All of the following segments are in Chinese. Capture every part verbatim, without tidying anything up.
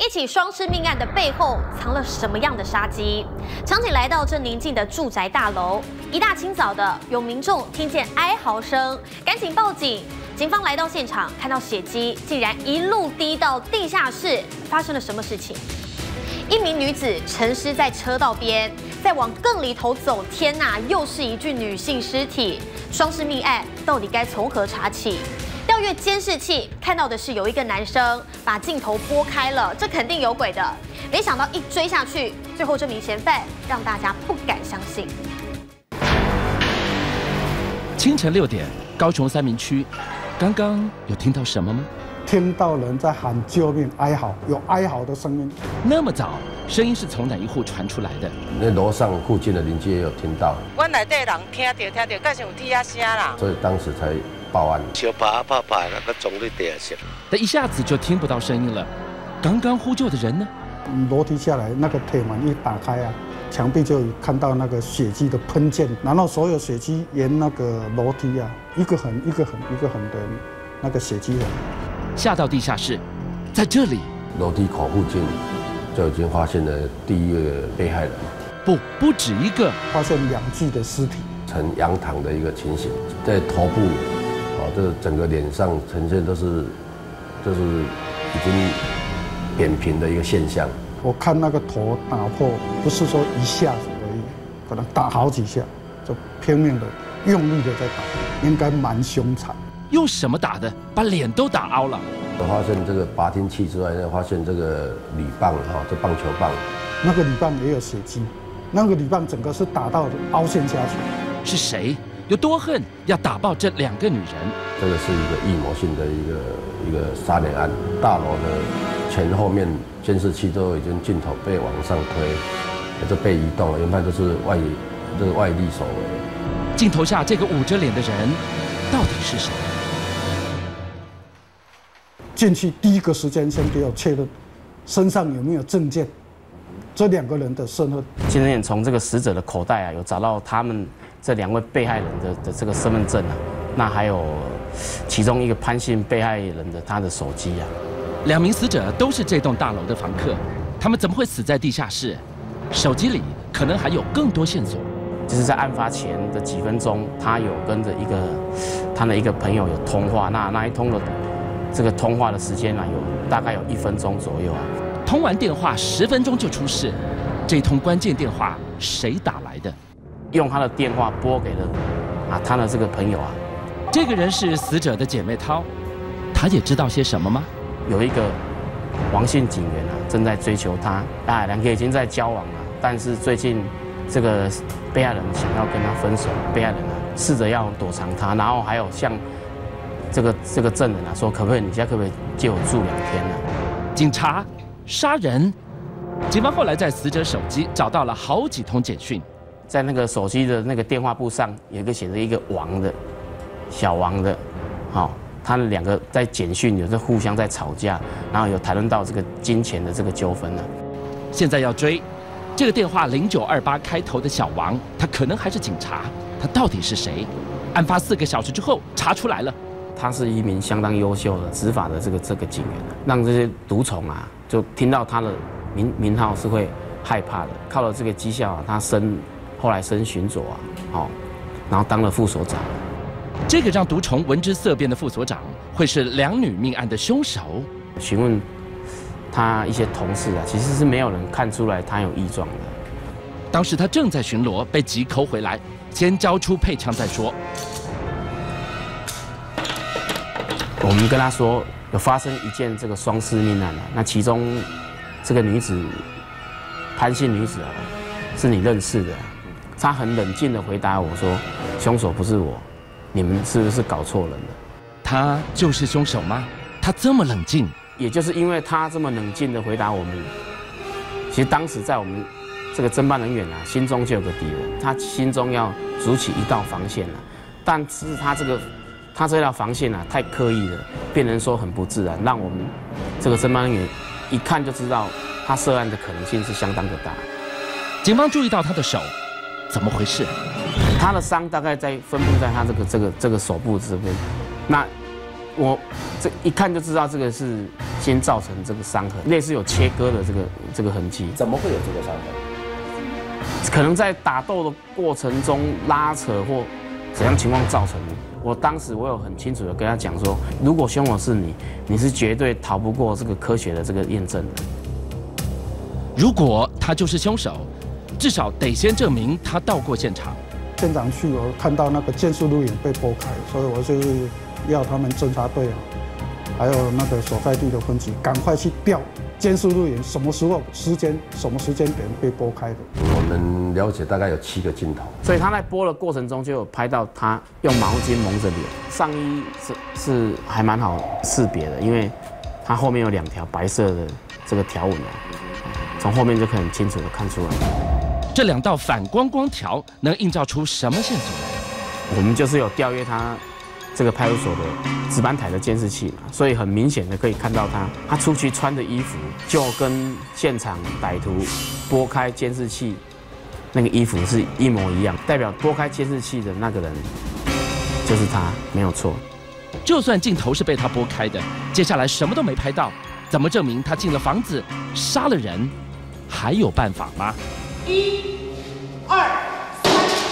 一起双尸命案的背后藏了什么样的杀机？场景来到这宁静的住宅大楼，一大清早的，有民众听见哀嚎声，赶紧报警。警方来到现场，看到血迹竟然一路滴到地下室，发生了什么事情？一名女子沉尸在车道边，再往更里头走，天哪，又是一具女性尸体。双尸命案到底该从何查起？调阅监视器，看到的是有一个男生把镜头拨开了，这肯定有鬼的。没想到一追下去，最后这名嫌犯让大家不敢相信。 清晨六点，高雄三民区，刚刚有听到什么吗？ 听到人在喊救命、哀嚎，有哀嚎的声音。 那么早，声音是从哪一户传出来的？ 那楼上附近的邻居也有听到。 阮内底人听到听到，更是有踢啊声啦。 所以当时才报案。 小爬爬爬那个钟在地下。 但一下子就听不到声音了。刚刚呼救的人呢？ 楼梯下来，那个铁门一打开啊，墙壁就看到那个血迹的喷溅，然后所有血迹沿那个楼梯啊，一个横一个横一个横的那个血迹痕。 下到地下室，在这里楼梯口附近就已经发现了第一个被害人。 不，不止一个， 发现两具的尸体， 呈仰躺的一个情形，在头部，啊，这整个脸上呈现都是，就是已经扁平的一个现象。 我看那个头打破，不是说一下子而已，可能打好几下，就拼命的、用力的在打，应该蛮凶残。 用什么打的？把脸都打凹了。 我发现这个拔听器之外，呢发现这个铝棒哈，这棒球棒， 那个铝棒也有血迹，那个铝棒整个是打到凹陷下去。 是谁？有多恨，要打爆这两个女人？ 这个是一个预谋性的一个一个杀人案。大楼的前后面监视器都已经镜头被往上推，就被移动了，原本都是外这个外力所为。 镜头下这个捂着脸的人，到底是谁？ 进去第一个时间先给我确认身上有没有证件，这两个人的身份。 今天从这个死者的口袋啊，有找到他们这两位被害人的的这个身份证啊，那还有其中一个潘姓被害人的他的手机啊。 两名死者都是这栋大楼的房客，他们怎么会死在地下室？手机里可能还有更多线索。 就是在案发前的几分钟，他有跟着一个他的一个朋友有通话，那那一通的这个通话的时间呢、啊，有大概有一分钟左右啊。 通完电话十分钟就出事，这通关键电话谁打来的？ 用他的电话拨给了啊他的这个朋友啊。 这个人是死者的姐妹涛，她也知道些什么吗？ 有一个王姓警员啊，正在追求她，啊，两个已经在交往了，但是最近这个被害人想要跟他分手，被害人啊试着要躲藏他，然后还有向这个这个证人啊说，可不可以你家可不可以借我住两天呢、啊？ 警察杀人，警方后来在死者手机找到了好几通简讯， 在那个手机的那个电话簿上有一个写着一个王的，小王的，好、哦，他们两个在简讯有在互相在吵架，然后有谈论到这个金钱的这个纠纷呢。 现在要追。这个电话零九二八开头的小王，他可能还是警察，他到底是谁？案发四个小时之后查出来了， 他是一名相当优秀的执法的这个这个警员，让这些毒虫啊，就听到他的名名号是会害怕的。靠了这个绩效啊，他升后来升巡佐啊，哦，然后当了副所长。 这个让毒虫闻之色变的副所长，会是两女命案的凶手？ 询问他一些同事啊，其实是没有人看出来他有异状的。 当时他正在巡逻，被急扣回来，先交出配枪再说。 我们跟他说有发生一件这个双尸命案啊，那其中这个女子潘姓女子啊，是你认识的。她很冷静地回答我说：“凶手不是我，你们是不是搞错人了？” 他就是凶手吗？他这么冷静？ 也就是因为他这么冷静地回答我们，其实当时在我们这个侦办人员啊，心中就有个敌人，他心中要筑起一道防线了、啊，但是他这个他这道防线啊太刻意了，变成说很不自然，让我们这个侦办人员一看就知道他涉案的可能性是相当的大。 警方注意到他的手，怎么回事？ 他的伤大概在分布在他这个这个这个手部这边，那我这一看就知道这个是先造成这个伤痕，类似有切割的这个这个痕迹。 怎么会有这个伤痕？ 可能在打斗的过程中拉扯或怎样情况造成的。我当时我有很清楚的跟他讲说，如果凶手是你，你是绝对逃不过这个科学的这个验证的。 如果他就是凶手，至少得先证明他到过现场。 现场去，我看到那个监视录影被拨开，所以我就是要他们侦查队啊，还有那个所在地的分局，赶快去调监视录影，什么时候、时间、什么时间点被拨开的。 我们了解大概有七个镜头， 所以他在播的过程中就有拍到他用毛巾蒙着脸，上衣是是还蛮好识别的，因为他后面有两条白色的这个条纹啊，从后面就可以很清楚的看出来。 这两道反光光条能映照出什么线索？ 我们就是有调阅他这个派出所的值班台的监视器嘛，所以很明显的可以看到他，他出去穿的衣服就跟现场歹徒拨开监视器那个衣服是一模一样，代表拨开监视器的那个人就是他，没有错。 就算镜头是被他拨开的，接下来什么都没拍到，怎么证明他进了房子杀了人？还有办法吗？ 一、二、三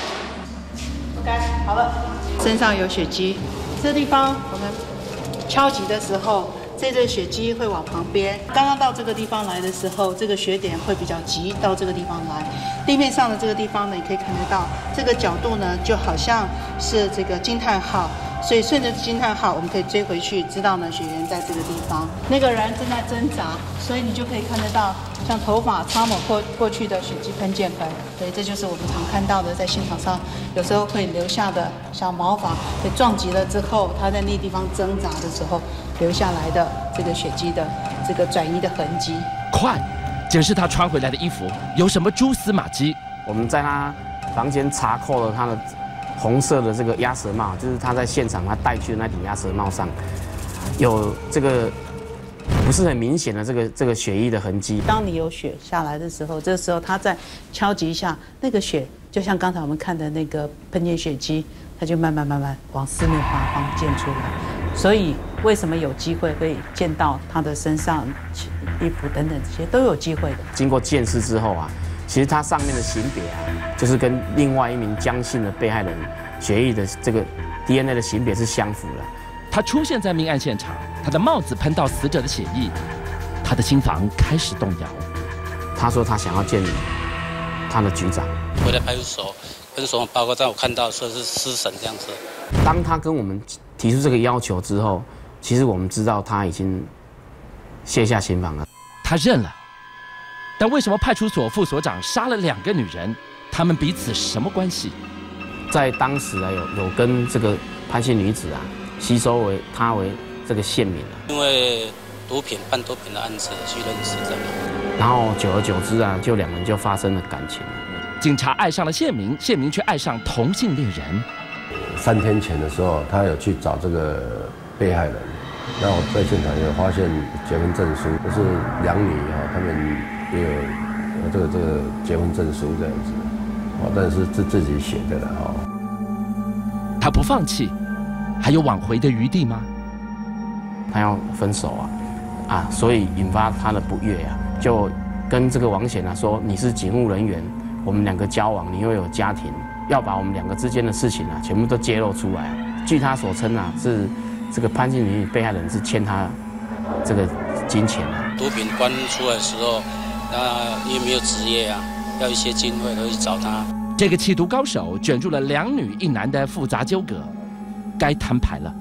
，OK， 好了。身上有血迹，这地方我们敲击的时候，这对血迹会往旁边。刚刚到这个地方来的时候，这个血点会比较急，到这个地方来。地面上的这个地方呢，你可以看得到，这个角度呢，就好像是这个惊叹号。所以顺着惊叹号，我们可以追回去，知道呢血源在这个地方。那个人正在挣扎，所以你就可以看得到，像头发擦抹过过去的血迹喷溅痕。对，这就是我们常看到的，在现场上有时候会留下的小毛发被撞击了之后，他在那地方挣扎的时候留下来的这个血迹的这个转移的痕迹。 快，检视他穿回来的衣服有什么蛛丝马迹。 我们在他房间查扣了他的红色的这个鸭舌帽，就是他在现场他戴去的那顶鸭舌帽上，有这个不是很明显的这个这个血液的痕迹。当你有血下来的时候，这时候他再敲击一下，那个血就像刚才我们看的那个喷溅血迹，它就慢慢慢慢往四面八方溅出来。所以为什么有机会可以见到他的身上衣服等等这些都有机会的。经过鉴识之后啊，其实他上面的型别啊，就是跟另外一名江姓的被害人血液的这个 D N A 的型别是相符的。 他出现在命案现场，他的帽子喷到死者的血液，他的心房开始动摇。 他说他想要见他的局长。 回来派出所，派出所报告让我看到说是失神这样子。 当他跟我们提出这个要求之后，其实我们知道他已经卸下心防了。 他认了。但为什么派出所副所长杀了两个女人？他们彼此什么关系？ 在当时啊，有有跟这个潘姓女子啊，吸收为她为这个县民啊。 因为毒品贩毒品的案子去认识的嘛。 然后久而久之啊，就两人就发生了感情。 警察爱上了县民，县民却爱上同性恋人。 三天前的时候，他有去找这个被害人，那我在现场有发现结婚证书，就是两女哈，他们也有这个这个结婚证书这样子，哦，但是是自己写的了哈。 他不放弃，还有挽回的余地吗？ 他要分手啊，啊，所以引发他的不悦啊，就跟这个王显啊说，你是警务人员，我们两个交往，你又有家庭，要把我们两个之间的事情啊，全部都揭露出来。据他所称啊，是这个潘姓女被害人是欠他这个金钱啊。 毒品关出来的时候，那因为没有职业啊，要一些经费，都去找他。 这个缉毒高手卷入了两女一男的复杂纠葛，该摊牌了。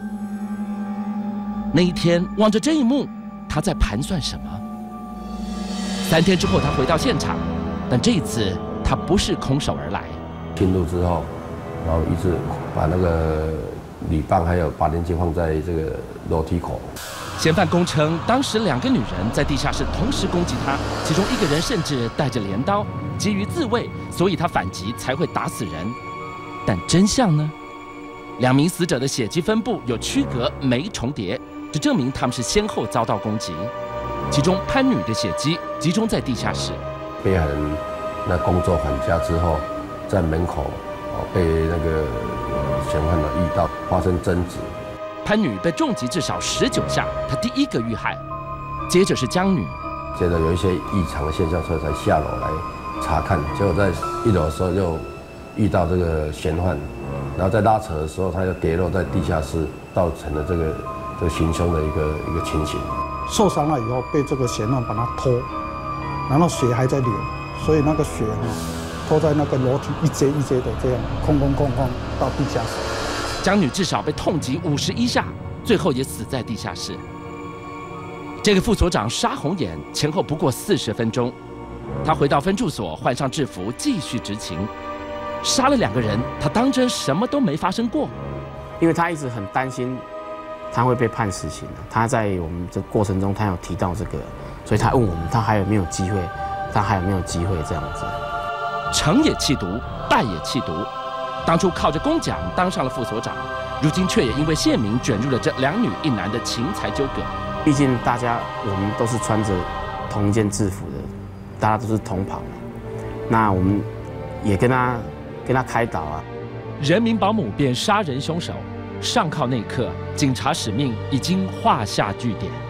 那一天望着这一幕，他在盘算什么？三天之后，他回到现场，但这一次他不是空手而来。 进入之后，然后一直把那个铝棒还有拔电机放在这个楼梯口。 嫌犯供称，当时两个女人在地下室同时攻击他，其中一个人甚至带着镰刀，急于自卫，所以他反击才会打死人。但真相呢？两名死者的血迹分布有区隔，没重叠，这证明他们是先后遭到攻击。其中潘女的血迹集中在地下室。 被害人那工作返家之后，在门口哦被那个嫌犯呢遇到，发生争执。 潘女被重击至少十九下，她第一个遇害。接着是江女， 觉得有一些异常的现象，所以才下楼来查看。结果在一楼的时候又遇到这个嫌犯，然后在拉扯的时候，他又跌落在地下室，造成了这个这个行凶的一个一个情形。 受伤了以后被这个嫌犯把他拖，然后血还在流，所以那个血哈拖在那个楼梯一阶一阶的这样空空空空到地下室。 江女至少被痛击五十一下，最后也死在地下室。这个副所长杀红眼前后不过四十分钟，他回到分驻所换上制服继续执勤。杀了两个人，他当真什么都没发生过， 因为他一直很担心他会被判死刑。他在我们这过程中，他有提到这个，所以他问我们，他还有没有机会？他还有没有机会这样子？ 成也弃毒，败也弃毒。当初靠着公奖当上了副所长，如今却也因为县民卷入了这两女一男的情财纠葛。 毕竟大家我们都是穿着同一件制服的，大家都是同袍，那我们也跟他跟他开导啊。 人民保姆变杀人凶手，上铐那一刻，警察使命已经画下句点。